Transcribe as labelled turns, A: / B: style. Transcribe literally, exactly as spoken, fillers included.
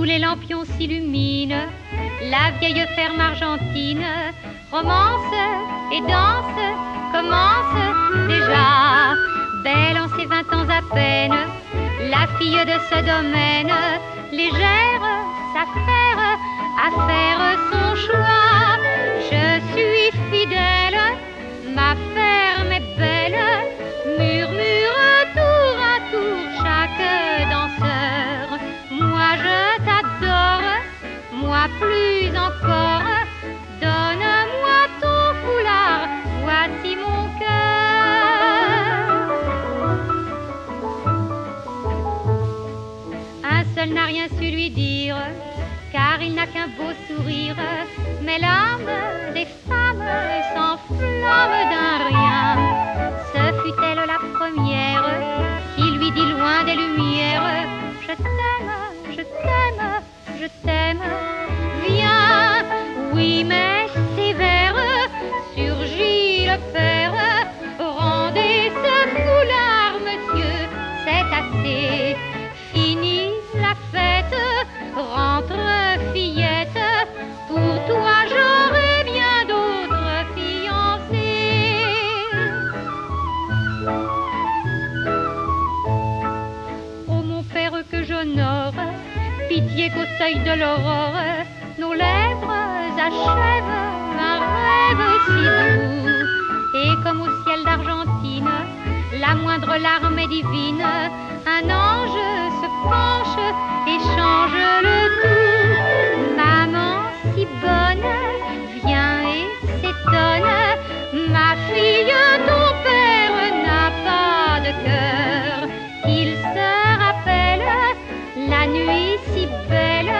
A: les lampions s'illuminent, la vieille ferme argentine romance et danse, commence déjà. Belle en ses vingt ans à peine, la fille de ce domaine, légère, s'affaire à faire son choix. Je suis fidèle, ma ferme est belle, murmure tour à tour chaque danseur. Moi je t'adore, moi plus encore, donne-moi ton foulard, voici mon cœur. Un seul n'a rien su lui dire, car il n'a qu'un beau sourire, mais l'âme des femmes s'enflamme d'un rien. Ce fut elle la première qui lui dit loin des lumières: je t'aime, je t'aime, je t'aime, viens. Oui mais sévère, surgit le père: rendez ce foulard, monsieur, c'est assez. Fini la fête, rentre fillette, pour toi j'aurai bien d'autres fiancés. Oh mon père que j'honore, pitié qu'au seuil de l'aurore nos lèvres achèvent un rêve si doux. Et comme au ciel d'Argentine, la moindre larme est divine, un ange se penche et change le tout. Maman si bonne vient et s'étonne: ma fille, ton père n'a pas de cœur. Qu'il se rappelle la nuit si belle